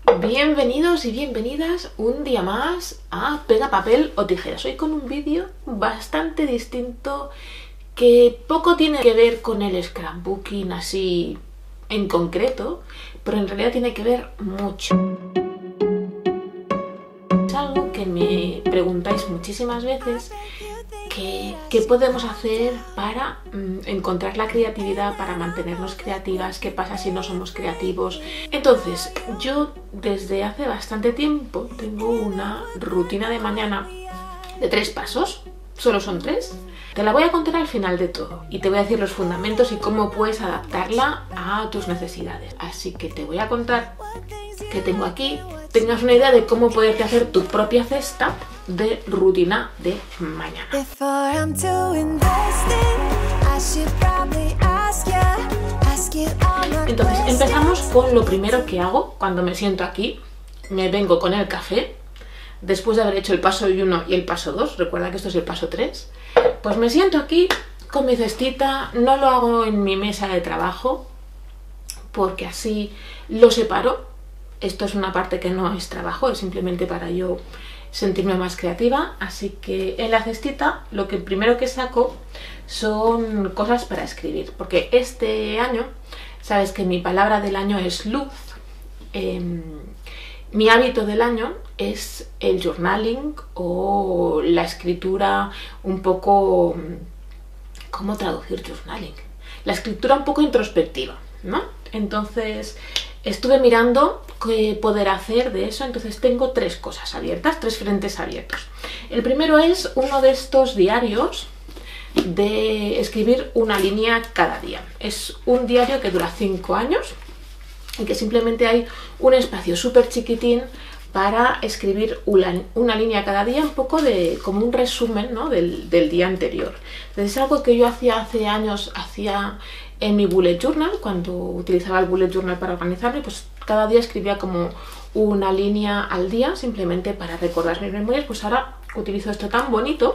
Bienvenidos y bienvenidas un día más a Pega, Papel o Tijeras. Hoy con un vídeo bastante distinto que poco tiene que ver con el scrapbooking así en concreto, pero en realidad tiene que ver mucho. Es algo que me preguntáis muchísimas veces, ¿qué podemos hacer para encontrar la creatividad, para mantenernos creativas? ¿Qué pasa si no somos creativos? Entonces, yo desde hace bastante tiempo tengo una rutina de mañana de 3 pasos, solo son 3. Te la voy a contar al final de todo y te voy a decir los fundamentos y cómo puedes adaptarla a tus necesidades. Así que te voy a contar qué tengo aquí, tengas una idea de cómo poderte hacer tu propia cesta de rutina de mañana. Entonces empezamos con lo primero que hago cuando me siento aquí. Me vengo con el café, después de haber hecho el paso 1 y el paso 2, recuerda que esto es el paso 3, pues me siento aquí con mi cestita. No lo hago en mi mesa de trabajo porque así lo separo. Esto es una parte que no es trabajo, es simplemente para yo sentirme más creativa. Así que en la cestita lo que primero que saco son cosas para escribir, porque este año, sabes que mi palabra del año es luz. Mi hábito del año es el journaling o la escritura un poco... ¿Cómo traducir journaling? La escritura un poco introspectiva, ¿no? Entonces estuve mirando qué poder hacer de eso. Entonces tengo 3 cosas abiertas, 3 frentes abiertos. El primero es uno de estos diarios de escribir una línea cada día. Es un diario que dura 5 años y que simplemente hay un espacio súper chiquitín para escribir una línea cada día, un poco de como un resumen, ¿no? del día anterior. Entonces es algo que yo hacía hace años, hacía en mi bullet journal, cuando utilizaba el bullet journal para organizarme, pues cada día escribía como una línea al día, simplemente para recordar mis memorias. Pues ahora utilizo esto tan bonito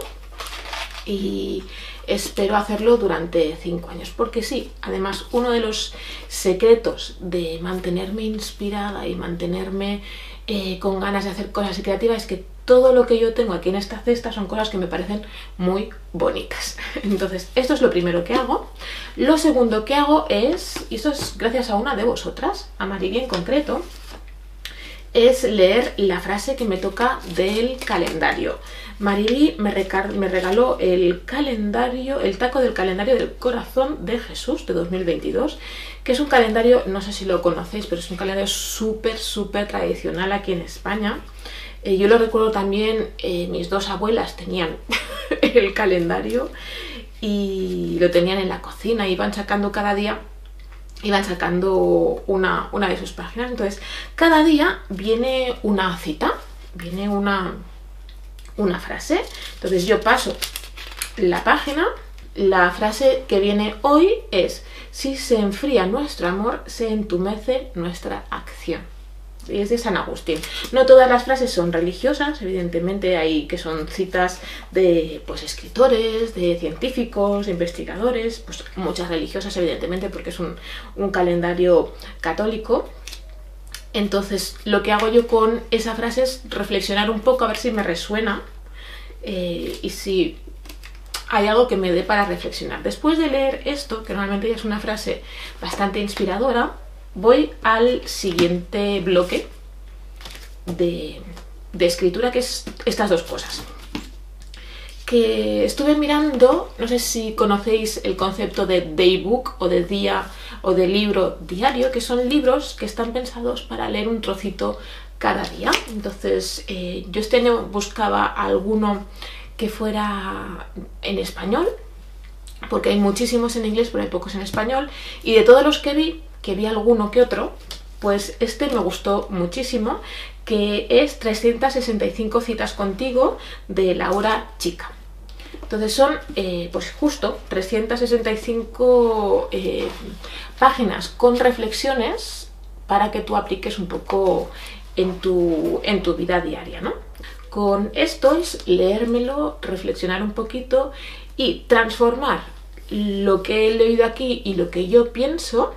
y espero hacerlo durante 5 años, porque sí, además uno de los secretos de mantenerme inspirada y mantenerme con ganas de hacer cosas creativas es que todo lo que yo tengo aquí en esta cesta son cosas que me parecen muy bonitas. Entonces esto es lo primero que hago. Lo segundo que hago es, y esto es gracias a una de vosotras, a Marili en concreto, es leer la frase que me toca del calendario. Marili me regaló el calendario, el taco del calendario del corazón de Jesús de 2022, que es un calendario, no sé si lo conocéis, pero es un calendario súper tradicional aquí en España. Yo lo recuerdo también, mis 2 abuelas tenían el calendario y lo tenían en la cocina, iban sacando cada día, iban sacando una de sus páginas. Entonces cada día viene una cita, viene una frase. Entonces yo paso la página. La frase que viene hoy es: si se enfría nuestro amor, se entumece nuestra acción. Y es de San Agustín. No todas las frases son religiosas, evidentemente hay que son citas de escritores, de científicos, de investigadores, pues muchas religiosas evidentemente, porque es un calendario católico. Entonces lo que hago yo con esa frase es reflexionar un poco, a ver si me resuena y si hay algo que me dé para reflexionar. Después de leer esto, que normalmente ya es una frase bastante inspiradora, voy al siguiente bloque de escritura, que es estas 2 cosas. Que estuve mirando, no sé si conocéis el concepto de daybook o de día o de libro diario, que son libros que están pensados para leer un trocito cada día. Entonces yo este año buscaba alguno que fuera en español, porque hay muchísimos en inglés pero hay pocos en español, y de todos los que vi alguno que otro, pues este me gustó muchísimo, que es 365 citas contigo de Laura Chica. Entonces son pues justo 365 páginas con reflexiones para que tú apliques un poco en tu vida diaria, ¿no? Con esto es leérmelo, reflexionar un poquito y transformar lo que he leído aquí y lo que yo pienso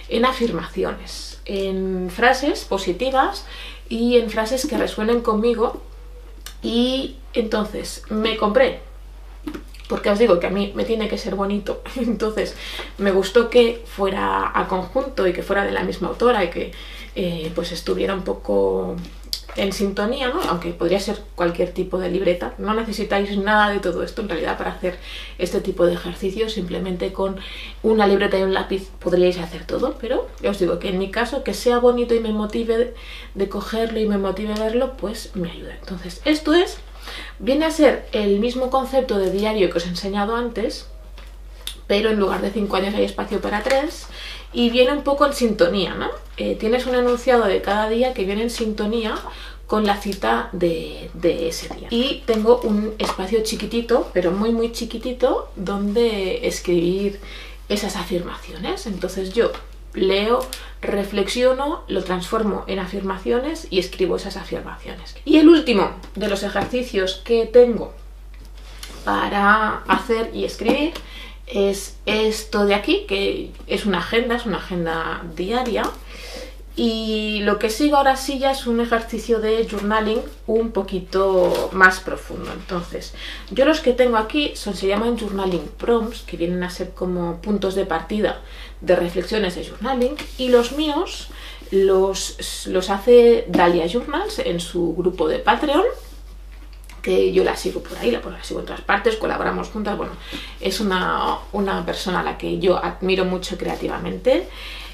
en afirmaciones, en frases positivas y en frases que resuenen conmigo. Y entonces me compré, porque os digo que a mí me tiene que ser bonito, entonces me gustó que fuera a conjunto y que fuera de la misma autora y que pues estuviera un poco en sintonía, ¿no? Aunque podría ser cualquier tipo de libreta. No necesitáis nada de todo esto en realidad para hacer este tipo de ejercicios. Simplemente con una libreta y un lápiz podríais hacer todo, pero ya os digo que en mi caso, que sea bonito y me motive de cogerlo y me motive a verlo, pues me ayuda. Entonces esto viene a ser el mismo concepto de diario que os he enseñado antes, pero en lugar de 5 años hay espacio para 3 y viene un poco en sintonía, ¿no? Tienes un enunciado de cada día que viene en sintonía con la cita de ese día. Y tengo un espacio chiquitito, pero muy muy chiquitito, donde escribir esas afirmaciones. Entonces yo leo, reflexiono, lo transformo en afirmaciones y escribo esas afirmaciones. Y el último de los ejercicios que tengo para hacer y escribir es esto de aquí, que es una agenda diaria. Y lo que sigo ahora sí ya es un ejercicio de journaling un poquito más profundo. Entonces, yo los que tengo aquí se llaman journaling prompts, que vienen a ser como puntos de partida de reflexiones de journaling. Y los míos los hace Dalia Journals en su grupo de Patreon, que yo la sigo por ahí, la sigo en otras partes, colaboramos juntas. Bueno, es una persona a la que yo admiro mucho creativamente.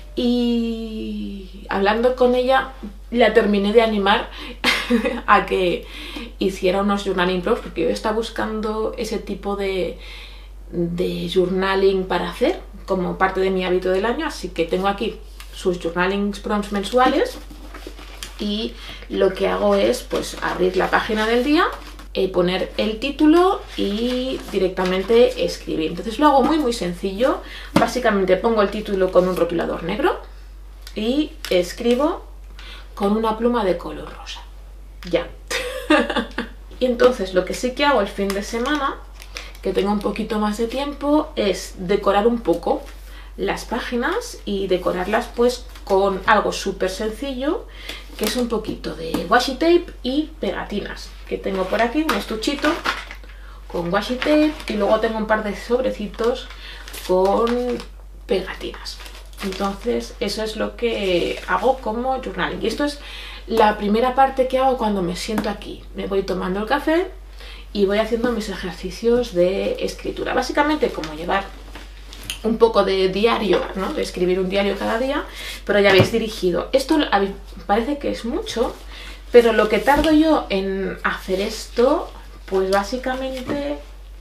Y hablando con ella, la terminé de animar a que hiciera unos journaling prompts, porque yo estaba buscando ese tipo de journaling para hacer como parte de mi hábito del año. Así que tengo aquí sus journaling prompts mensuales y lo que hago es pues abrir la página del día, poner el título y directamente escribir. Entonces lo hago muy muy sencillo. Básicamente pongo el título con un rotulador negro y escribo con una pluma de color rosa. Ya. Y entonces lo que sí que hago el fin de semana, que tengo un poquito más de tiempo, es decorar un poco las páginas y decorarlas pues con algo súper sencillo, que es un poquito de washi tape y pegatinas, que tengo por aquí un estuchito con washi tape y luego tengo un par de sobrecitos con pegatinas. Entonces eso es lo que hago como journaling. Y esto es la primera parte que hago cuando me siento aquí. Me voy tomando el café y voy haciendo mis ejercicios de escritura. Básicamente como llevar un poco de diario, ¿no? De escribir un diario cada día, pero ya habéis dirigido. Esto parece que es mucho, pero lo que tardo yo en hacer esto, pues básicamente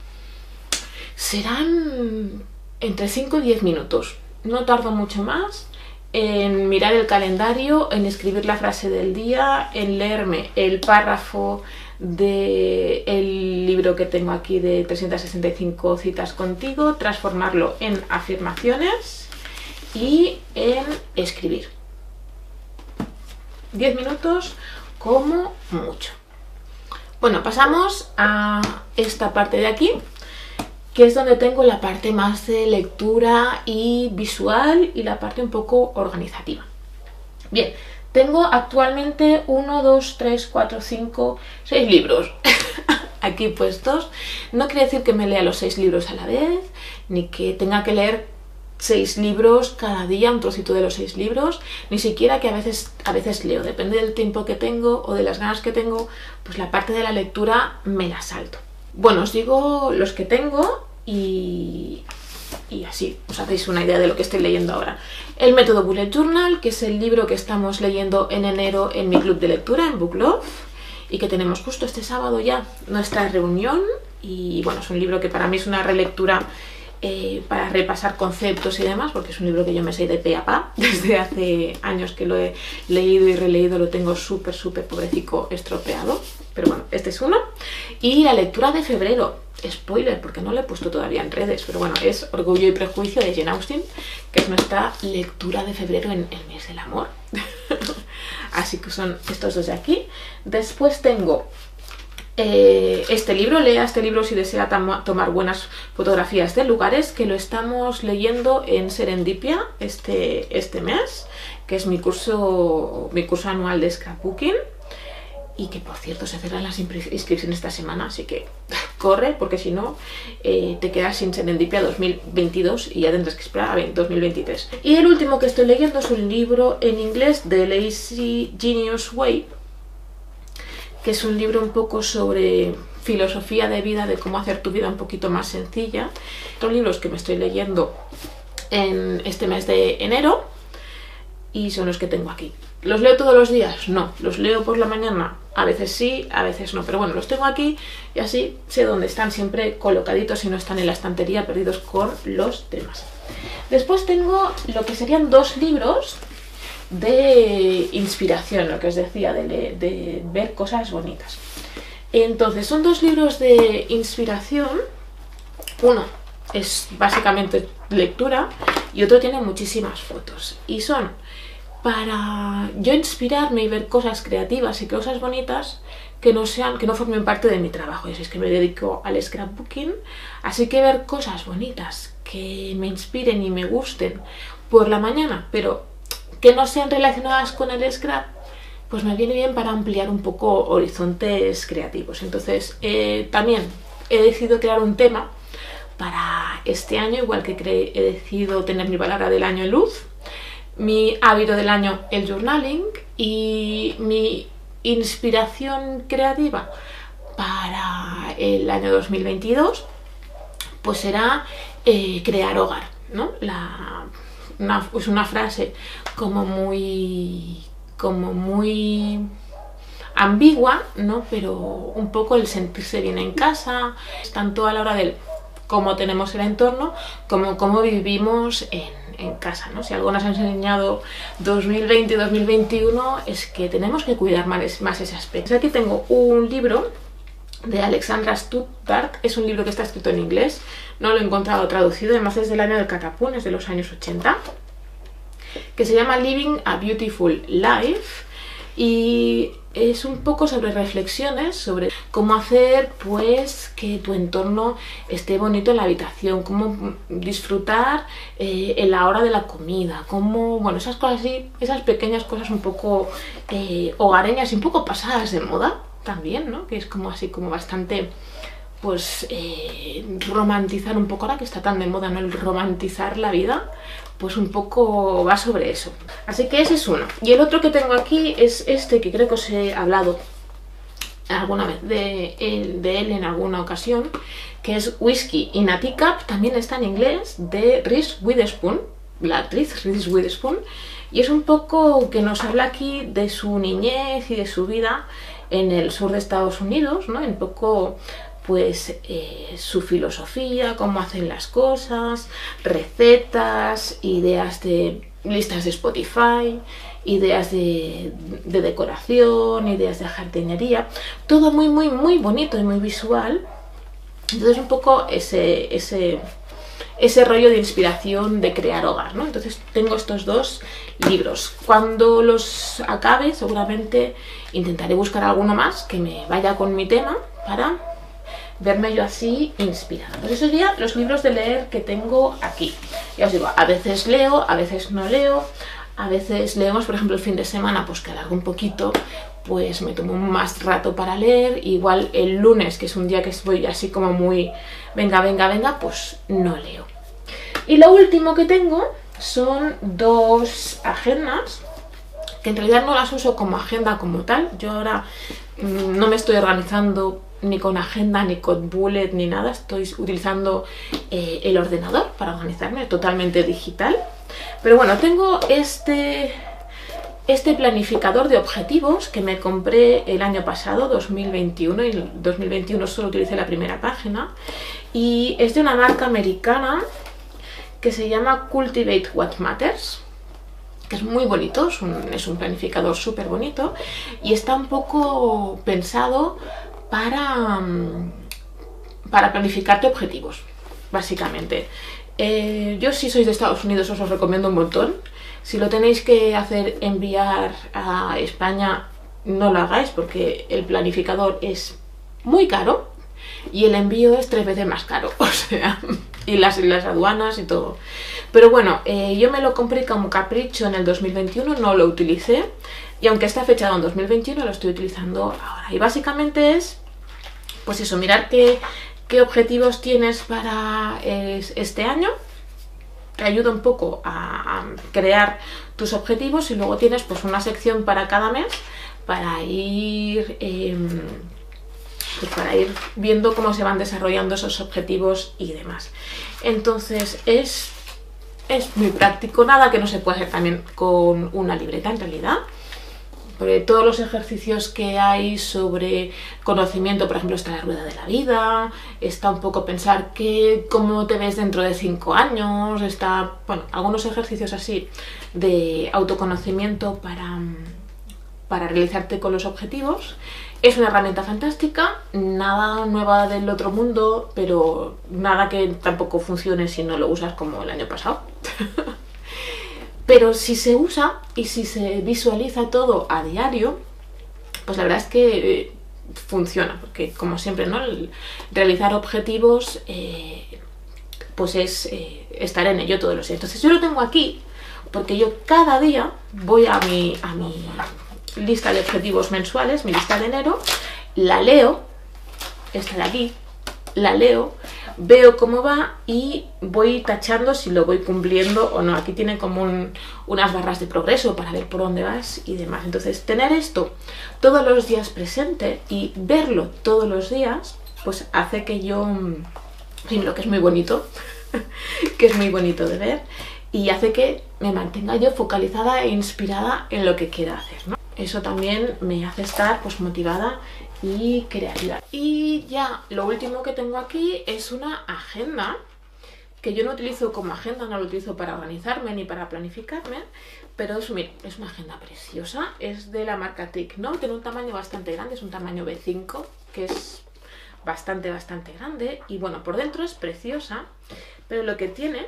serán entre 5 y 10 minutos. No tardo mucho más en mirar el calendario, en escribir la frase del día, en leerme el párrafo del libro que tengo aquí de 365 citas contigo, transformarlo en afirmaciones y en escribir. 10 minutos como mucho. Bueno, pasamos a esta parte de aquí, que es donde tengo la parte más de lectura y visual y la parte un poco organizativa. Bien, tengo actualmente 1, 2, 3, 4, 5, 6 libros aquí puestos. No quiere decir que me lea los 6 libros a la vez, ni que tenga que leer 6 libros cada día, un trocito de los 6 libros, ni siquiera que a veces leo. Depende del tiempo que tengo o de las ganas que tengo, pues la parte de la lectura me la salto. Bueno, os digo los que tengo y así os hacéis una idea de lo que estoy leyendo ahora. El método Bullet Journal, que es el libro que estamos leyendo en enero en mi club de lectura, en Book Love, y que tenemos justo este sábado ya nuestra reunión. Y bueno, es un libro que para mí es una relectura para repasar conceptos y demás, porque es un libro que yo me sé de pe a pa. Desde hace años que lo he leído y releído, lo tengo súper pobrecico estropeado. Pero bueno, este es uno. Y la lectura de febrero, spoiler, porque no lo he puesto todavía en redes, pero bueno, es Orgullo y Prejuicio de Jane Austen, que es nuestra lectura de febrero en el mes del amor. Así que son estos dos de aquí. Después tengo este libro. Lea este libro si desea tomar buenas fotografías de lugares, que lo estamos leyendo en Serendipia este mes, que es mi curso anual de scrapbooking, y que por cierto se cerran las inscripciones esta semana, así que corre, porque si no te quedas sin Serendipia 2022 y ya tendrás que esperar a 2023. Y el último que estoy leyendo es un libro en inglés de Lazy Genius Way, que es un libro un poco sobre filosofía de vida, de cómo hacer tu vida un poquito más sencilla. Los libros que me estoy leyendo en este mes de enero y son los que tengo aquí. ¿Los leo todos los días? No. ¿Los leo por la mañana? A veces sí, a veces no. Pero bueno, los tengo aquí y así sé dónde están siempre colocaditos y no están en la estantería perdidos con los temas. Después tengo lo que serían 2 libros de inspiración, lo que os decía, de ver cosas bonitas. Entonces, son 2 libros de inspiración. Uno es básicamente lectura y otro tiene muchísimas fotos. Y son para yo inspirarme y ver cosas creativas y cosas bonitas que no formen parte de mi trabajo. Y así es que me dedico al scrapbooking, así que ver cosas bonitas que me inspiren y me gusten por la mañana, pero que no sean relacionadas con el scrap, pues me viene bien para ampliar un poco horizontes creativos. Entonces también he decidido crear un tema para este año, igual que he decidido tener mi palabra del año en luz, mi hábito del año el journaling, y mi inspiración creativa para el año 2022 pues será crear hogar, ¿no? Es una frase como muy ambigua, ¿no? Pero un poco el sentirse bien en casa, tanto a la hora del cómo tenemos el entorno como cómo vivimos en casa, ¿no? Si algo nos ha enseñado 2020 y 2021 es que tenemos que cuidar más ese aspecto. Aquí tengo un libro de Alexandra Stuttgart, es un libro que está escrito en inglés, no lo he encontrado traducido, además es del año del catapún, es de los años 80, que se llama Living a Beautiful Life, y es un poco sobre reflexiones sobre cómo hacer pues que tu entorno esté bonito en la habitación, cómo disfrutar en la hora de la comida, cómo, bueno, esas cosas así, esas pequeñas cosas un poco hogareñas y un poco pasadas de moda también, ¿no? Que es como así, como bastante, pues romantizar un poco, ahora que está tan de moda, ¿no? El romantizar la vida, pues un poco va sobre eso. Así que ese es uno. Y el otro que tengo aquí es este, que creo que os he hablado alguna vez de él en alguna ocasión, que es Whiskey in a Teacup, también está en inglés, de Reese Witherspoon, la actriz Reese Witherspoon, y es un poco que nos habla aquí de su niñez y de su vida en el sur de Estados Unidos, ¿no? Un poco pues su filosofía, cómo hacen las cosas, recetas, ideas de listas de Spotify, ideas de decoración, ideas de jardinería, todo muy muy bonito y muy visual. Entonces un poco ese rollo de inspiración de crear hogar, ¿no? Entonces tengo estos 2 libros. Cuando los acabe seguramente intentaré buscar alguno más que me vaya con mi tema para verme yo así inspirada. Pues esos serían los libros de leer que tengo aquí. Ya os digo, a veces leo, a veces no leo, a veces leemos, por ejemplo, el fin de semana, pues que alargo un poquito, pues me tomo más rato para leer. Igual el lunes, que es un día que estoy así como muy venga, pues no leo. Y lo último que tengo son 2 agendas, que en realidad no las uso como agenda como tal. Yo ahora no me estoy organizando ni con agenda, ni con bullet, ni nada. Estoy utilizando el ordenador para organizarme, totalmente digital. Pero bueno, tengo este planificador de objetivos que me compré el año pasado, 2021, y en 2021 solo utilicé la primera página. Y es de una marca americana que se llama Cultivate What Matters, que es muy bonito, es un planificador súper bonito y está un poco pensado para planificarte objetivos, básicamente. Yo, si sois de Estados Unidos, os lo recomiendo un montón. Si lo tenéis que hacer enviar a España, no lo hagáis porque el planificador es muy caro y el envío es 3 veces más caro, o sea, y las aduanas y todo. Pero bueno, yo me lo compré como capricho en el 2021, no lo utilicé, y aunque está fechado en 2021, lo estoy utilizando ahora. Y básicamente es, pues eso, mirar qué objetivos tienes para este año. Te ayuda un poco a crear tus objetivos, y luego tienes pues una sección para cada mes para ir viendo cómo se van desarrollando esos objetivos y demás. Entonces es muy práctico, nada que no se pueda hacer también con una libreta en realidad. Porque todos los ejercicios que hay sobre conocimiento, por ejemplo, está la rueda de la vida, está un poco pensar cómo te ves dentro de 5 años, está, bueno, algunos ejercicios así de autoconocimiento para realizarte con los objetivos. Es una herramienta fantástica, nada nueva del otro mundo, pero nada que tampoco funcione si no lo usas como el año pasado. Pero si se usa y si se visualiza todo a diario, pues la verdad es que funciona, porque como siempre, ¿no? Realizar objetivos pues es estar en ello todos los días. Entonces yo lo tengo aquí porque yo cada día voy a mi lista de objetivos mensuales, mi lista de enero, la leo, esta de aquí, la leo, veo cómo va y voy tachando si lo voy cumpliendo o no. Aquí tiene como unas barras de progreso para ver por dónde vas y demás. Entonces tener esto todos los días presente y verlo todos los días, pues hace que yo, primero, que es muy bonito, que es muy bonito de ver, y hace que me mantenga yo focalizada e inspirada en lo que quiero hacer, ¿no? Eso también me hace estar pues motivada y creativa. Y ya lo último que tengo aquí es una agenda, que yo no utilizo como agenda, no lo utilizo para organizarme ni para planificarme, pero es una agenda preciosa, es de la marca TIC, ¿no? Tiene un tamaño bastante grande, es un tamaño B5, que es bastante grande, y bueno, por dentro es preciosa, pero lo que tiene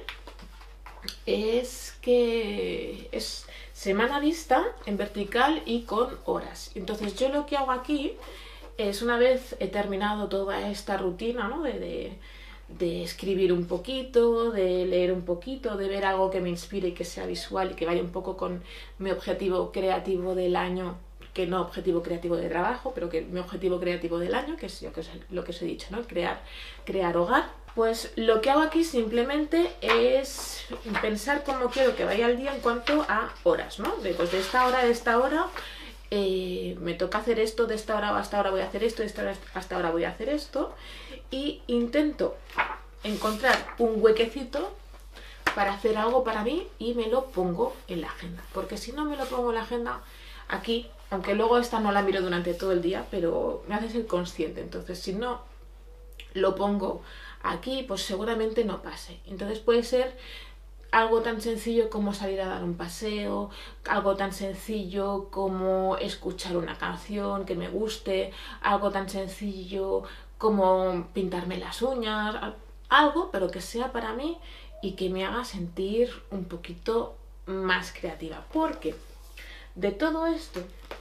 es que es semana vista en vertical y con horas. Entonces yo lo que hago aquí es, una vez he terminado toda esta rutina, ¿no? de escribir un poquito, de leer un poquito, de ver algo que me inspire y que sea visual y que vaya un poco con mi objetivo creativo del año, que no objetivo creativo de trabajo, pero que mi objetivo creativo del año, que es lo que os he dicho, ¿no? Crear hogar. Pues lo que hago aquí simplemente es pensar cómo quiero que vaya el día en cuanto a horas, ¿no? Pues de esta hora me toca hacer esto, de esta hora hasta ahora voy a hacer esto, de esta hora hasta ahora voy a hacer esto, y intento encontrar un huequecito para hacer algo para mí y me lo pongo en la agenda, porque si no me lo pongo en la agenda aquí, aunque luego esta no la miro durante todo el día, pero me hace ser consciente. Entonces si no lo pongo aquí, pues seguramente no pase. Entonces puede ser algo tan sencillo como salir a dar un paseo, algo tan sencillo como escuchar una canción que me guste, algo tan sencillo como pintarme las uñas, algo, pero que sea para mí y que me haga sentir un poquito más creativa. Porque de todo esto,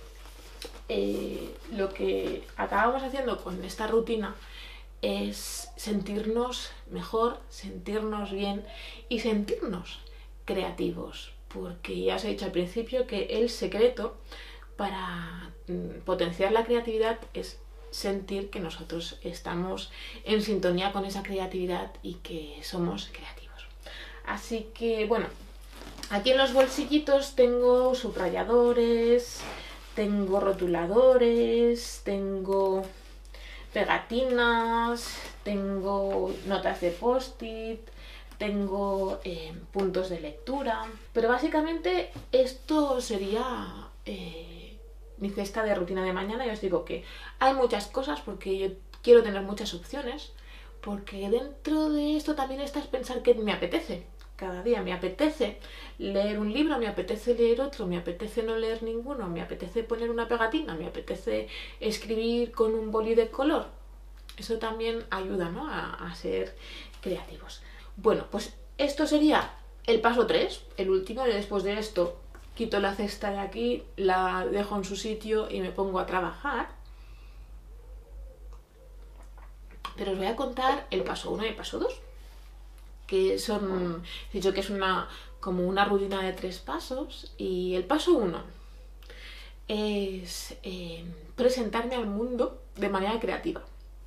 lo que acabamos haciendo con esta rutina es sentirnos mejor, sentirnos bien y sentirnos creativos, porque ya os he dicho al principio que el secreto para potenciar la creatividad es sentir que nosotros estamos en sintonía con esa creatividad y que somos creativos. Así que bueno, aquí en los bolsillitos tengo subrayadores, tengo rotuladores, tengo pegatinas, tengo notas de post-it, tengo puntos de lectura, pero básicamente esto sería mi cesta de rutina de mañana. Ya os digo que hay muchas cosas porque yo quiero tener muchas opciones, porque dentro de esto también está pensar qué me apetece. Cada día me apetece leer un libro, me apetece leer otro, me apetece no leer ninguno, me apetece poner una pegatina, me apetece escribir con un boli de color. Eso también ayuda, ¿no? a ser creativos. Bueno, pues esto sería el paso 3, el último, y después de esto quito la cesta de aquí, la dejo en su sitio y me pongo a trabajar. Pero os voy a contar el paso 1 y el paso 2, que son, he dicho que es como una rutina de 3 pasos. Y el paso 1 es presentarme al mundo de manera creativa.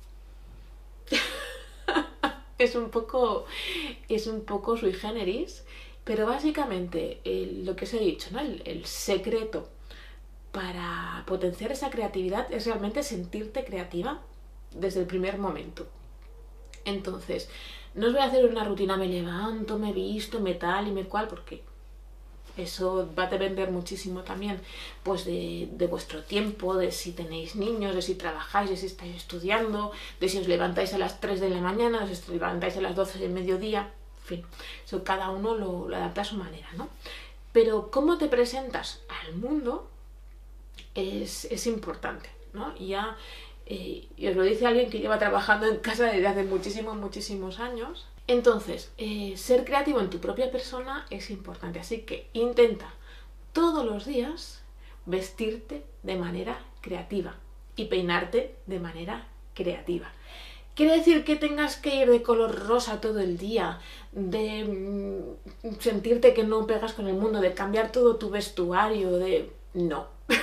es un poco sui generis, pero básicamente lo que os he dicho, ¿no? El secreto para potenciar esa creatividad es realmente sentirte creativa desde el primer momento. Entonces, no os voy a hacer una rutina, me levanto, me visto, me tal y me cual, porque eso va a depender muchísimo también pues de vuestro tiempo, de si tenéis niños, de si trabajáis, de si estáis estudiando, de si os levantáis a las 3 de la mañana, de si os levantáis a las 12 del mediodía, en fin, eso cada uno lo adapta a su manera, ¿no? Pero cómo te presentas al mundo es importante, ¿no? Y os lo dice alguien que lleva trabajando en casa desde hace muchísimos años. Entonces, ser creativo en tu propia persona es importante, así que intenta todos los días vestirte de manera creativa y peinarte de manera creativa. ¿Quiere decir que tengas que ir de color rosa todo el día, de sentirte que no pegas con el mundo, de cambiar todo tu vestuario, de... No,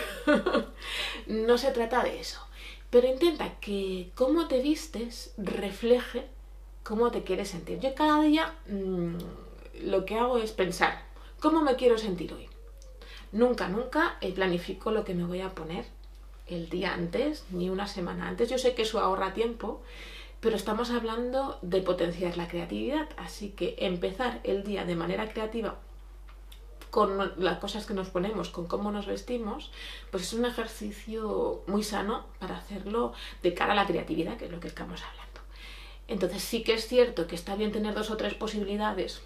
no se trata de eso. Pero intenta que cómo te vistes refleje cómo te quieres sentir. Yo cada día lo que hago es pensar, ¿cómo me quiero sentir hoy? Nunca planifico lo que me voy a poner el día antes, ni una semana antes. Yo sé que eso ahorra tiempo, pero estamos hablando de potenciar la creatividad, así que empezar el día de manera creativa con las cosas que nos ponemos, con cómo nos vestimos, pues es un ejercicio muy sano para hacerlo de cara a la creatividad, que es lo que estamos hablando. Entonces sí que es cierto que está bien tener 2 o 3 posibilidades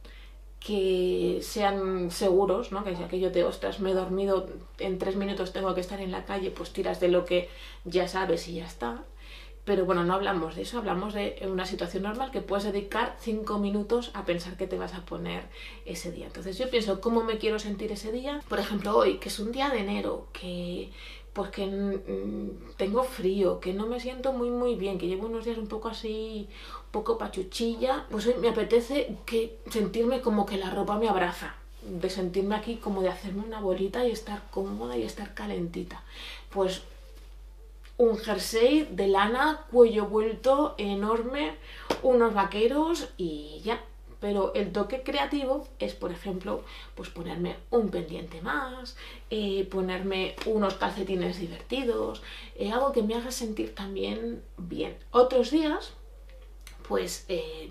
que sean seguros, ¿no? Que si aquello de, ostras, me he dormido, en 3 minutos tengo que estar en la calle, pues tiras de lo que ya sabes y ya está. Pero bueno, no hablamos de eso, hablamos de una situación normal que puedes dedicar 5 minutos a pensar qué te vas a poner ese día. Entonces yo pienso cómo me quiero sentir ese día. Por ejemplo, hoy, que es un día de enero, que pues que tengo frío, que no me siento muy bien, que llevo unos días un poco así, un poco pachuchilla, pues hoy me apetece sentirme como que la ropa me abraza, de sentirme aquí como de hacerme una bolita y estar cómoda y estar calentita. Pues un jersey de lana, cuello vuelto, enorme, unos vaqueros y ya. Pero el toque creativo es, por ejemplo, pues ponerme un pendiente más, ponerme unos calcetines divertidos, algo que me haga sentir también bien. Otros días, pues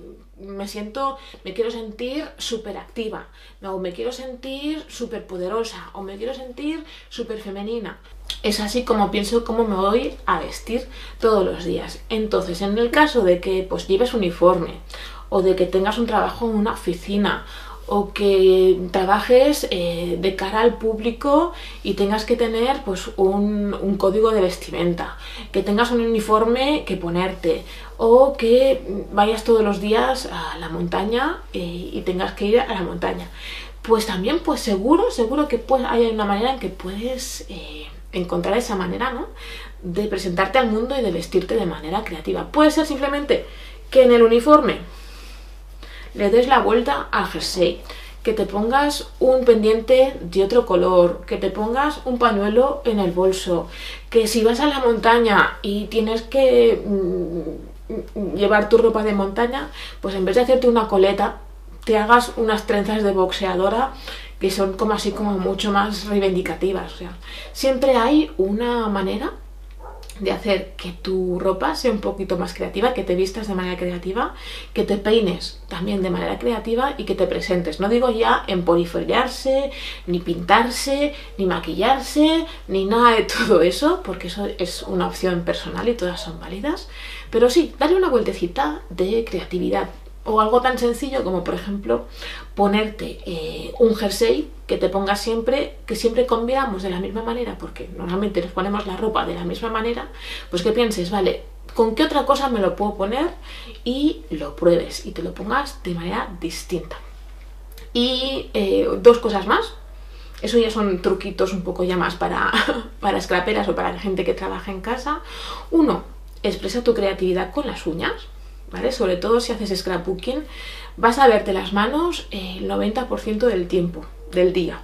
me quiero sentir súper activa, o me quiero sentir súper poderosa, o me quiero sentir súper femenina. Es así como pienso cómo me voy a vestir todos los días. Entonces, en el caso de que pues lleves uniforme, o de que tengas un trabajo en una oficina, o que trabajes de cara al público y tengas que tener pues un código de vestimenta, que tengas un uniforme que ponerte, o que vayas todos los días a la montaña y tengas que ir a la montaña, pues también pues seguro que hay una manera en que puedes encontrar esa manera, ¿no?, de presentarte al mundo y de vestirte de manera creativa. Puede ser simplemente que en el uniforme le des la vuelta al jersey, que te pongas un pendiente de otro color, que te pongas un pañuelo en el bolso, que si vas a la montaña y tienes que llevar tu ropa de montaña, pues en vez de hacerte una coleta, te hagas unas trenzas de boxeadora que son como así como mucho más reivindicativas. O sea, siempre hay una manera de hacer que tu ropa sea un poquito más creativa, que te vistas de manera creativa, que te peines también de manera creativa y que te presentes. No digo ya empolifoliarse, ni pintarse, ni maquillarse, ni nada de todo eso, porque eso es una opción personal y todas son válidas, pero sí, darle una vueltecita de creatividad. O algo tan sencillo como, por ejemplo, ponerte un jersey que te pongas siempre, que siempre combinamos de la misma manera, porque normalmente nos ponemos la ropa de la misma manera, pues que pienses, vale, ¿con qué otra cosa me lo puedo poner? Y lo pruebes y te lo pongas de manera distinta. Y 2 cosas más. Eso ya son truquitos un poco ya más para scraperas o para la gente que trabaja en casa. Uno, expresa tu creatividad con las uñas, ¿vale? Sobre todo si haces scrapbooking, vas a verte las manos el 90% del tiempo, del día.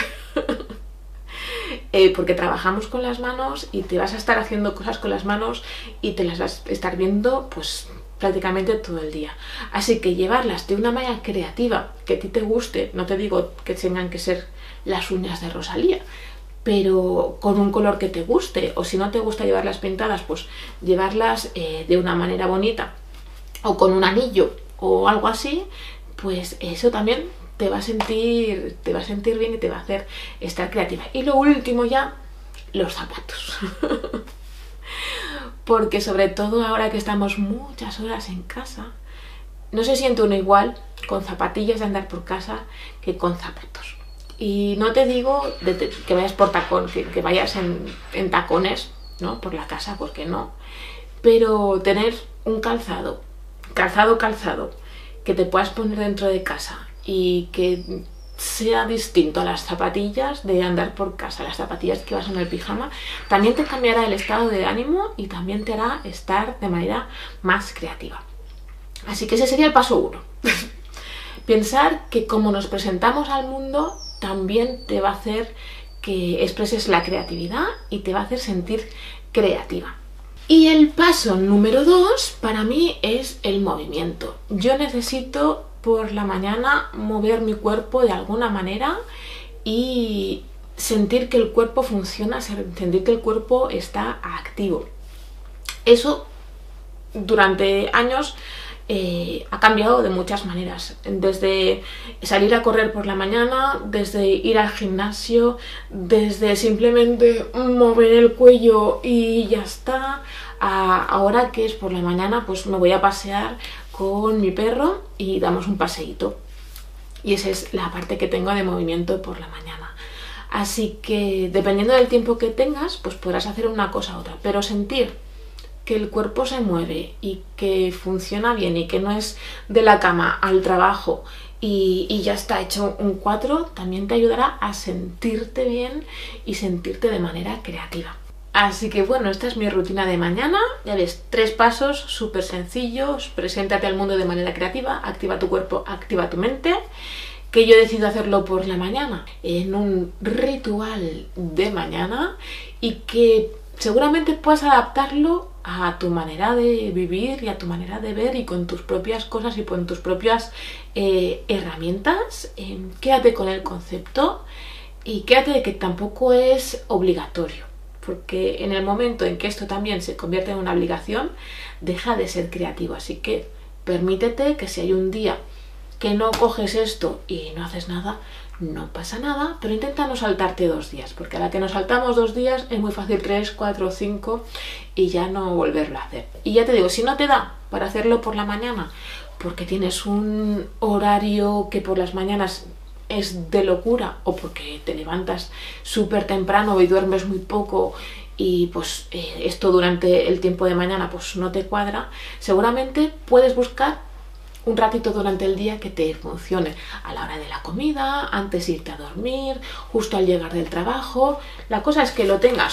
Porque trabajamos con las manos y te vas a estar haciendo cosas con las manos y te las vas a estar viendo pues prácticamente todo el día. Así que llevarlas de una manera creativa, que a ti te guste, no te digo que tengan que ser las uñas de Rosalía, pero con un color que te guste, o si no te gusta llevarlas pintadas, pues llevarlas de una manera bonita, o con un anillo o algo así, pues eso también te va a sentir bien y te va a hacer estar creativa. Y lo último ya, los zapatos. Porque sobre todo ahora que estamos muchas horas en casa, no se siente uno igual con zapatillas de andar por casa que con zapatos. Y no te digo que vayas por tacón, que vayas en tacones, ¿no? Por la casa, porque no. Pero tener un calzado, que te puedas poner dentro de casa y que sea distinto a las zapatillas de andar por casa, las zapatillas que vas en el pijama, también te cambiará el estado de ánimo y también te hará estar de manera más creativa. Así que ese sería el paso 1. Pensar que como nos presentamos al mundo también te va a hacer que expreses la creatividad y te va a hacer sentir creativa. Y el paso número 2 para mí es el movimiento. Yo necesito por la mañana mover mi cuerpo de alguna manera y sentir que el cuerpo funciona, sentir que el cuerpo está activo. Eso durante años ha cambiado de muchas maneras, desde salir a correr por la mañana, desde ir al gimnasio, desde simplemente mover el cuello y ya está, a ahora que es por la mañana pues me voy a pasear con mi perro y damos un paseíto, y esa es la parte que tengo de movimiento por la mañana. Así que dependiendo del tiempo que tengas pues podrás hacer una cosa u otra, pero sentir que el cuerpo se mueve y que funciona bien y que no es de la cama al trabajo y ya está hecho un 4, también te ayudará a sentirte bien y sentirte de manera creativa. Así que bueno, esta es mi rutina de mañana. Ya ves, 3 pasos súper sencillos. Preséntate al mundo de manera creativa, activa tu cuerpo, activa tu mente. Que yo decido hacerlo por la mañana, en un ritual de mañana, y que seguramente puedas adaptarlo a tu manera de vivir y a tu manera de ver y con tus propias cosas y con tus propias herramientas. Quédate con el concepto y quédate de que tampoco es obligatorio, porque en el momento en que esto también se convierte en una obligación, deja de ser creativo. Así que permítete que si hay un día que no coges esto y no haces nada, no pasa nada, pero intenta no saltarte 2 días, porque a la que nos saltamos 2 días es muy fácil 3, 4, 5 y ya no volverlo a hacer. Y ya te digo, si no te da para hacerlo por la mañana, porque tienes un horario que por las mañanas es de locura, o porque te levantas súper temprano y duermes muy poco y pues esto durante el tiempo de mañana pues no te cuadra, seguramente puedes buscar un ratito durante el día que te funcione, a la hora de la comida, antes de irte a dormir, justo al llegar del trabajo. La cosa es que lo tengas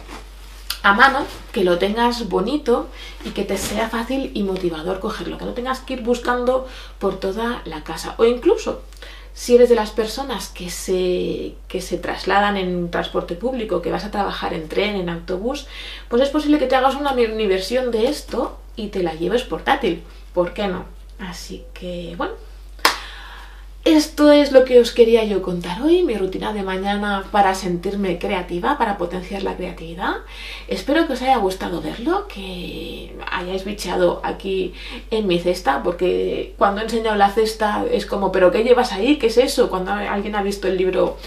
a mano, que lo tengas bonito y que te sea fácil y motivador cogerlo, que no tengas que ir buscando por toda la casa. O incluso si eres de las personas que se trasladan en transporte público, que vas a trabajar en tren, en autobús, pues es posible que te hagas una mini versión de esto y te la lleves portátil. ¿Por qué no? Así que bueno, esto es lo que os quería yo contar hoy, mi rutina de mañana para sentirme creativa, para potenciar la creatividad. Espero que os haya gustado verlo, que hayáis bicheado aquí en mi cesta, porque cuando he enseñado la cesta es como, ¿pero qué llevas ahí? ¿Qué es eso? Cuando alguien ha visto el libro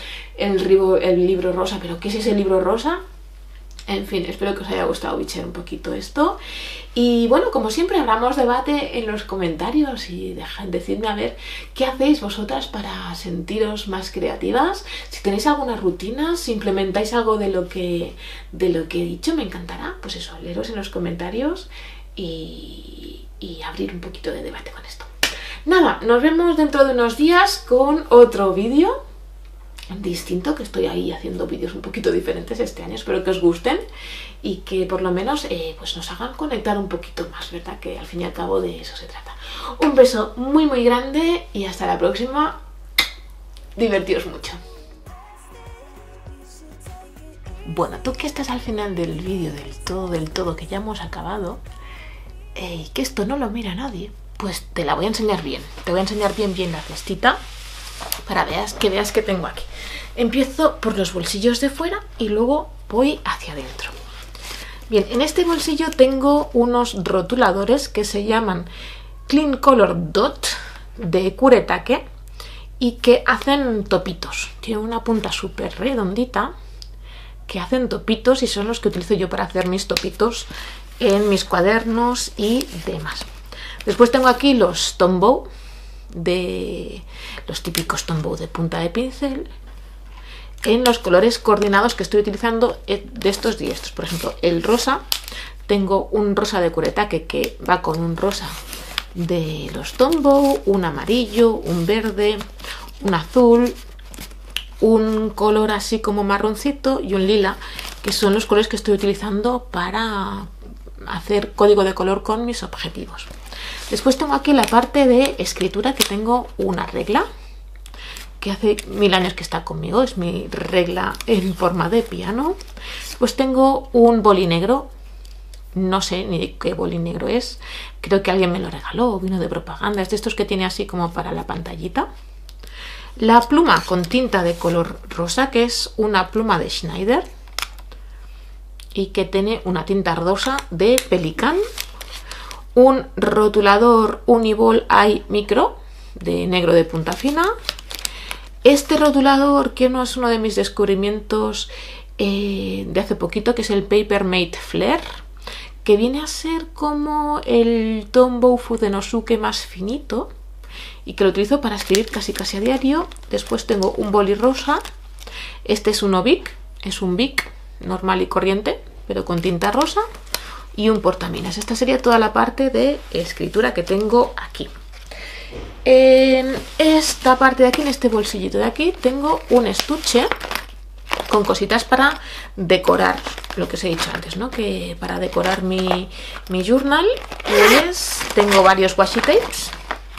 rosa, ¿pero qué es ese libro rosa? En fin, espero que os haya gustado bichear un poquito esto. Y bueno, como siempre, abramos debate en los comentarios y decidme a ver qué hacéis vosotras para sentiros más creativas. Si tenéis alguna rutina, si implementáis algo de lo que he dicho, me encantará, pues eso, leeros en los comentarios y abrir un poquito de debate con esto. Nada, nos vemos dentro de unos días con otro vídeo distinto, que estoy ahí haciendo vídeos un poquito diferentes este año, espero que os gusten y que por lo menos pues nos hagan conectar un poquito más, ¿verdad? Que al fin y al cabo de eso se trata. Un beso muy muy grande y hasta la próxima. Divertíos mucho. Bueno, tú que estás al final del vídeo del todo, que ya hemos acabado, y que esto no lo mira nadie, pues te la voy a enseñar bien. Te voy a enseñar bien la cestita para que veas que tengo aquí. Empiezo por los bolsillos de fuera y luego voy hacia adentro. Bien, en este bolsillo tengo unos rotuladores que se llaman Clean Color Dot de Kuretake y que hacen topitos. Tienen una punta súper redondita que hacen topitos y son los que utilizo yo para hacer mis topitos en mis cuadernos y demás. Después tengo aquí los Tombow, los típicos Tombow de punta de pincel, en los colores coordinados que estoy utilizando de estos y estos. Por ejemplo, el rosa, tengo un rosa de Kuretake que va con un rosa de los Tombow, un amarillo, un verde, un azul, un color así como marroncito y un lila, que son los colores que estoy utilizando para hacer código de color con mis objetivos. Después tengo aquí la parte de escritura, que tengo una regla que hace 1000 años que está conmigo, es mi regla en forma de piano. Pues tengo un boli negro, no sé ni de qué boli negro es, creo que alguien me lo regaló, vino de propaganda, es de estos que tiene así como para la pantallita. La pluma con tinta de color rosa, que es una pluma de Schneider y que tiene una tinta rosa de Pelikan. Un rotulador Uniball Eye Micro de negro de punta fina. Este rotulador, que no es uno de mis descubrimientos de hace poquito, que es el Paper Mate Flare, que viene a ser como el Tombow Fudenosuke más finito y que lo utilizo para escribir casi a diario. Después tengo un boli rosa, este es un Bic, es un Bic normal y corriente pero con tinta rosa, y un portaminas. Esta sería toda la parte de escritura que tengo aquí. En esta parte de aquí, en este bolsillito de aquí, tengo un estuche con cositas para decorar, lo que os he dicho antes, ¿no? Que para decorar mi journal, pues tengo varios washi tapes,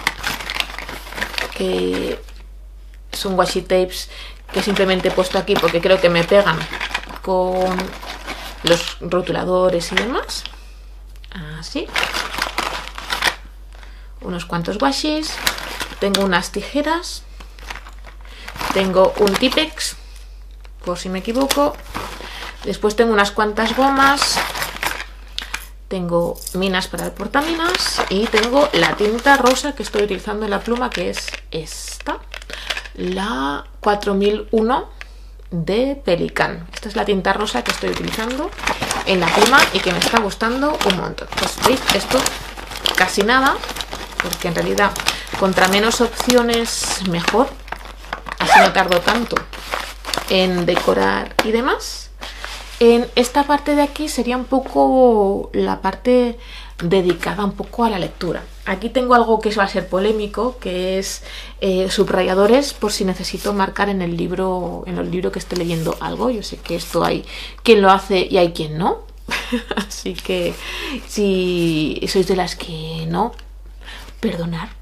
que son washi tapes que simplemente he puesto aquí porque creo que me pegan con los rotuladores y demás. Así, unos cuantos washis, tengo unas tijeras, tengo un Tipex por si me equivoco, después tengo unas cuantas gomas, tengo minas para el portaminas y tengo la tinta rosa que estoy utilizando en la pluma, que es esta, la 4001 de Pelikan. Esta es la tinta rosa que estoy utilizando en la pluma y que me está gustando un montón. Pues veis, esto casi nada, porque en realidad contra menos opciones mejor, así no tardo tanto en decorar y demás. En esta parte de aquí sería un poco la parte dedicada un poco a la lectura. Aquí tengo algo que va a ser polémico, que es subrayadores por si necesito marcar en el libro que esté leyendo algo. Yo sé que esto hay quien lo hace y hay quien no. Así que si sois de las que no, perdonar.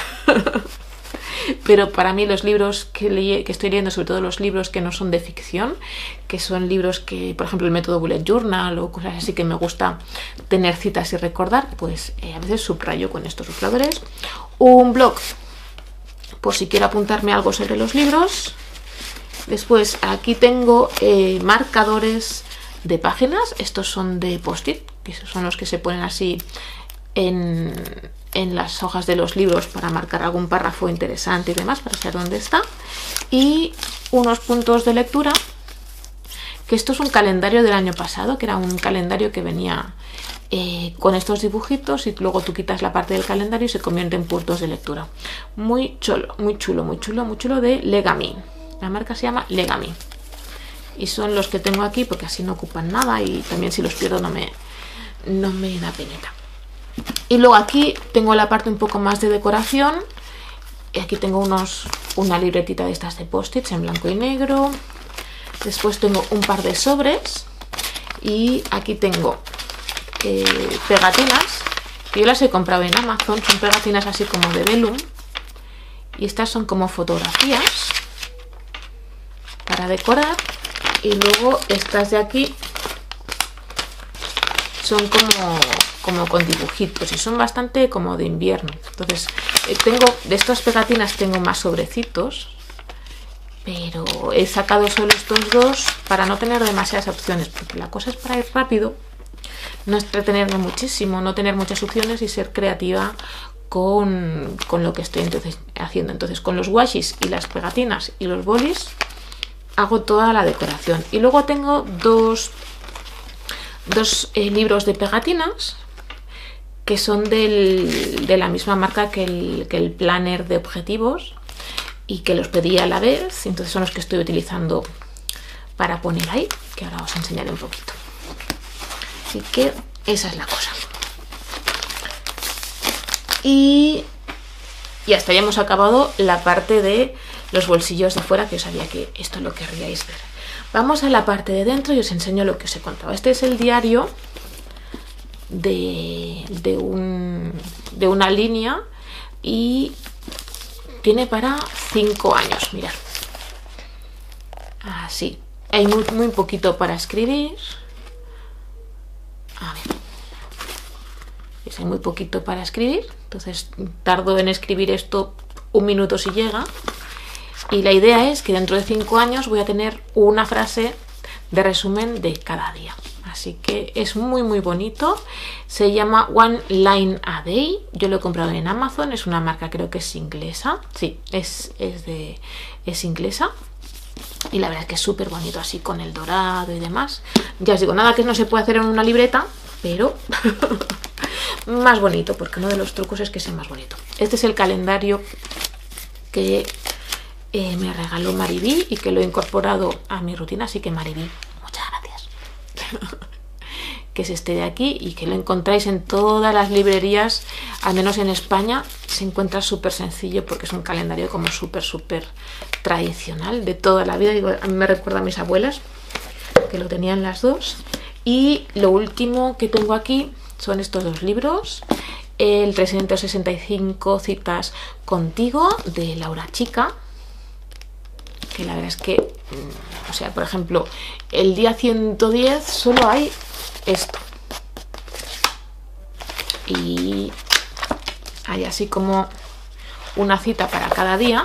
Pero para mí los libros que estoy leyendo, sobre todo los libros que no son de ficción, que son libros que, por ejemplo, el método Bullet Journal o cosas así, que me gusta tener citas y recordar, pues a veces subrayo con estos subrayadores. Un blog, por si quiero apuntarme algo sobre los libros. Después aquí tengo marcadores de páginas, estos son de post-it, que son los que se ponen así en las hojas de los libros para marcar algún párrafo interesante y demás, para saber dónde está. Y unos puntos de lectura, que esto es un calendario del año pasado, que era un calendario que venía con estos dibujitos y luego tú quitas la parte del calendario y se convierte en puntos de lectura. Muy chulo, muy chulo, muy chulo, muy chulo, de Legami. La marca se llama Legami. Y son los que tengo aquí porque así no ocupan nada y también si los pierdo no me da penita. Y luego aquí tengo la parte un poco más de decoración. Y aquí tengo una libretita de estas de post-its en blanco y negro. Después tengo un par de sobres Y aquí tengo pegatinas, que yo las he comprado en Amazon, son pegatinas así como de velum. Y estas son como fotografías para decorar. Y luego estas de aquí son como con dibujitos y son bastante como de invierno. Entonces tengo de estas pegatinas, tengo más sobrecitos, pero he sacado solo estos dos para no tener demasiadas opciones, porque la cosa es para ir rápido, no entretenerme muchísimo, no tener muchas opciones y ser creativa con lo que estoy haciendo. Entonces con los washis y las pegatinas y los bolis hago toda la decoración. Y luego tengo dos libros de pegatinas que son de la misma marca que el planner de objetivos y que los pedí a la vez. Entonces son los que estoy utilizando para poner ahí, que ahora os enseñaré un poquito. Así que esa es la cosa. Y hasta ya hemos acabado la parte de los bolsillos de fuera, que yo sabía que esto lo querríais ver. Vamos a la parte de dentro y os enseño lo que os he contado. Este es el diario de una línea y tiene para 5 años, mirad. Así, hay muy poquito para escribir. A ver, hay muy poquito para escribir, entonces tardo en escribir esto 1 minuto si llega. Y la idea es que dentro de 5 años voy a tener una frase de resumen de cada día. Así que es muy bonito. Se llama One Line a Day. Yo lo he comprado en Amazon. Es una marca, creo que es inglesa. Sí, es inglesa. Y la verdad es que es súper bonito, así con el dorado y demás. Ya os digo, nada que no se puede hacer en una libreta, pero más bonito, porque uno de los trucos es que sea más bonito. Este es el calendario que me regaló Maribí y que lo he incorporado a mi rutina, así que Maribí, muchas gracias. Que es este de aquí y que lo encontráis en todas las librerías, al menos en España se encuentra súper sencillo porque es un calendario como súper tradicional de toda la vida. Digo, a mí me recuerda a mis abuelas que lo tenían las dos. Y lo último que tengo aquí son estos dos libros. El 365 citas contigo de Laura Chica, que la verdad es que, o sea, por ejemplo, el día 110 solo hay esto. Y hay así como una cita para cada día.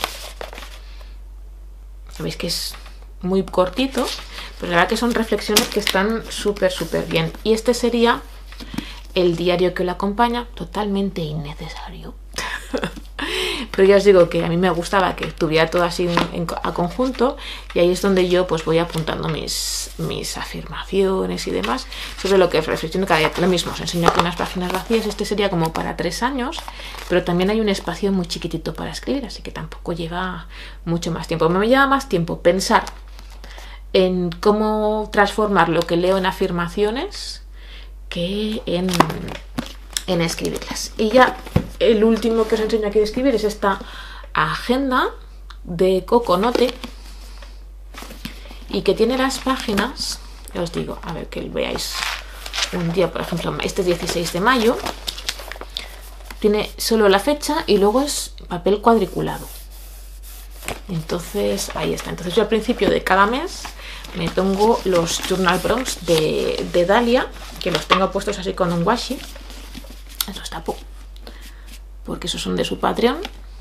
Veis que es muy cortito, pero la verdad que son reflexiones que están súper bien. Y este sería el diario que lo acompaña, totalmente innecesario. Pero ya os digo que a mí me gustaba que estuviera todo así a conjunto, y ahí es donde yo pues voy apuntando mis afirmaciones y demás sobre lo que reflexiono cada día. Lo mismo, os enseño aquí unas páginas vacías. Este sería como para 3 años, pero también hay un espacio muy chiquitito para escribir, así que tampoco lleva mucho más tiempo. Me lleva más tiempo pensar en cómo transformar lo que leo en afirmaciones que en escribirlas. Y ya el último que os enseño aquí de escribir es esta agenda de Coconote, y que tiene las páginas, ya os digo, a ver que veáis un día, por ejemplo, este es 16 de mayo, tiene solo la fecha y luego es papel cuadriculado. Entonces ahí está. Entonces yo al principio de cada mes me pongo los journal prompts de Dalia, que los tengo puestos así con un washi. Los tapo porque esos son de su Patreon.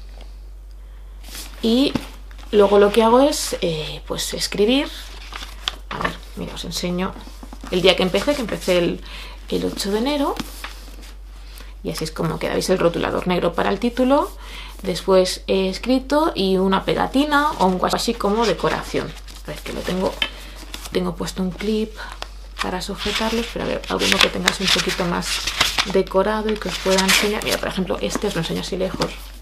Y luego lo que hago es pues escribir. A ver, mira, os enseño el día que empecé el 8 de enero. Y así es como queda. ¿Veis el rotulador negro para el título? Después he escrito y una pegatina o un washi como decoración. A ver, que lo tengo puesto un clip para sujetarlos, pero a ver, alguno que tengáis un poquito más decorado y que os pueda enseñar. Mira, por ejemplo, este os lo enseño así lejos.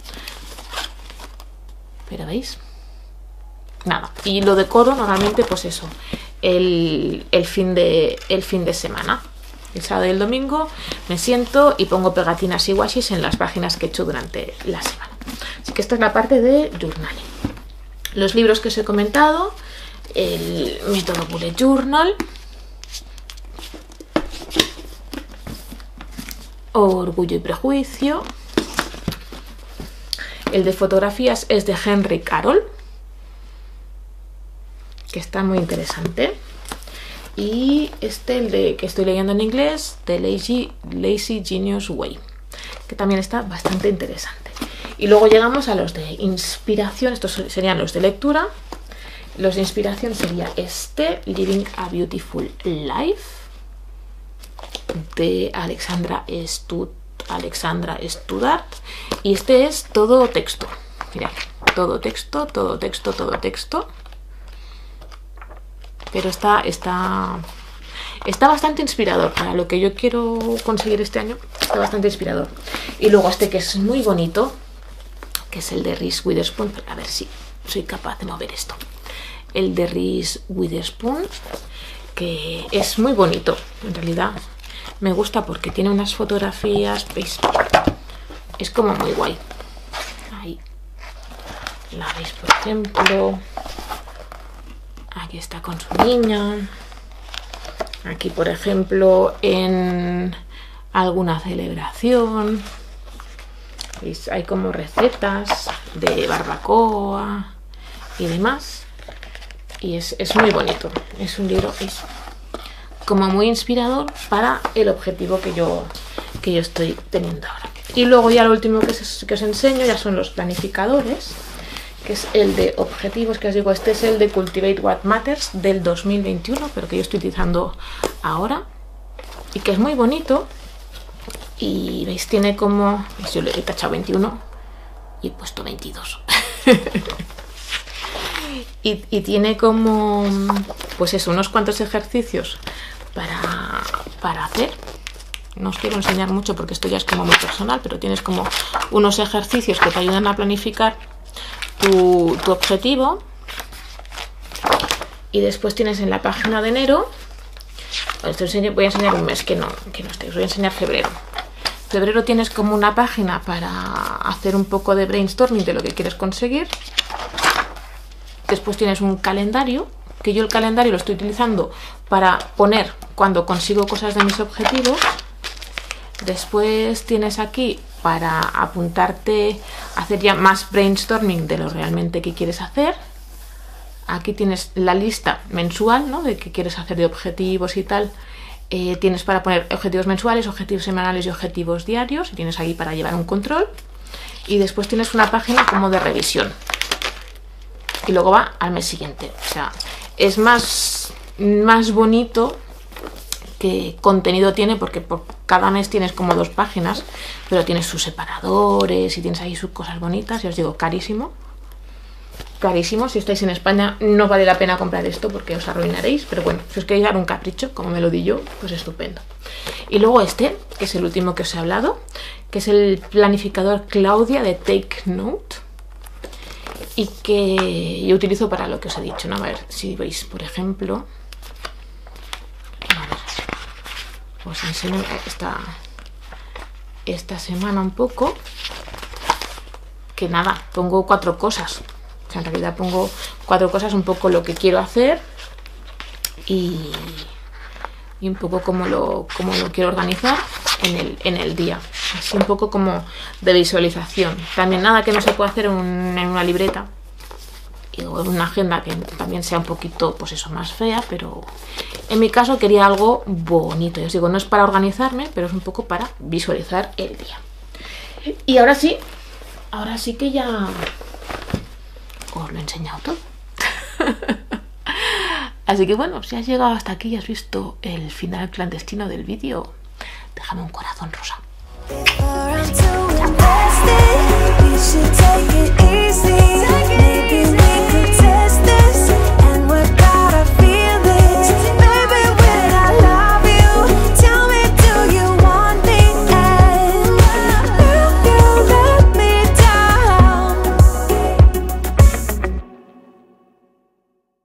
Pero ¿veis? Nada. Y lo decoro normalmente, pues eso, el fin de semana. El sábado y el domingo me siento y pongo pegatinas y washis en las páginas que he hecho durante la semana. Así que esta es la parte de journaling. Los libros que os he comentado, el método Bullet Journal, Orgullo y Prejuicio. El de fotografías es de Henry Carroll, que está muy interesante. Y el de que estoy leyendo en inglés, The Lazy Genius Way, que también está bastante interesante. Y luego llegamos a los de inspiración. Estos serían los de lectura. Los de inspiración sería Living a Beautiful Life, de Alexandra Studart. Y este es todo texto. Mirad, todo texto. Pero está bastante inspirador para lo que yo quiero conseguir este año. Está bastante inspirador. Y luego este que es muy bonito, que es el de Reese Witherspoon. A ver si soy capaz de mover esto. El de Reese Witherspoon, que es muy bonito. En realidad me gusta porque tiene unas fotografías, ¿veis? Es como muy guay. Ahí la veis, por ejemplo. Aquí está con su niña. Aquí, por ejemplo, en alguna celebración. ¿Veis? Hay como recetas de barbacoa y demás. Y es muy bonito. Es un libro como muy inspirador para el objetivo que yo estoy teniendo ahora. Y luego ya lo último que os enseño ya son los planificadores, que es el de objetivos, que os digo, este es el de Cultivate What Matters del 2021, pero que yo estoy utilizando ahora y que es muy bonito. Y veis, tiene como, yo le he tachado 21 y he puesto 22. y tiene como, pues eso, unos cuantos ejercicios para hacer. No os quiero enseñar mucho porque esto ya es como muy personal, pero tienes como unos ejercicios que te ayudan a planificar tu objetivo. Y después tienes en la página de enero, voy a enseñar un mes que no estoy, os voy a enseñar febrero. Febrero tienes como una página para hacer un poco de brainstorming de lo que quieres conseguir. Después tienes un calendario, que yo el calendario lo estoy utilizando para poner cuando consigo cosas de mis objetivos. Después tienes aquí para apuntarte a hacer ya más brainstorming de lo realmente que quieres hacer. Aquí tienes la lista mensual, ¿no?, de qué quieres hacer de objetivos y tal. Tienes para poner objetivos mensuales, objetivos semanales y objetivos diarios. Y tienes ahí para llevar un control. Y después tienes una página como de revisión. Y luego va al mes siguiente. O sea, es más bonito que contenido tiene, porque por cada mes tienes como 2 páginas, pero tienes sus separadores y tienes ahí sus cosas bonitas. Y os digo, carísimo. Carísimo. Si estáis en España no vale la pena comprar esto porque os arruinaréis, pero bueno, si os queréis dar un capricho como me lo di yo, pues estupendo. Y luego que es el último que os he hablado, que es el planificador Claudia de Take Note, y que yo utilizo para lo que os he dicho, ¿no? A ver si veis, por ejemplo, a ver, os enseño esta semana un poco, que nada, pongo 4 cosas. O sea, en realidad pongo 4 cosas, un poco lo que quiero hacer y un poco cómo lo quiero organizar en el día. Así un poco como de visualización. También nada que no se pueda hacer en una libreta o en una agenda que también sea un poquito, pues eso, más fea, pero en mi caso quería algo bonito. Ya os digo, no es para organizarme, pero es un poco para visualizar el día. Y ahora sí que ya os lo he enseñado todo. Así que bueno, si has llegado hasta aquí y has visto el final clandestino del vídeo, déjame un corazón rosa.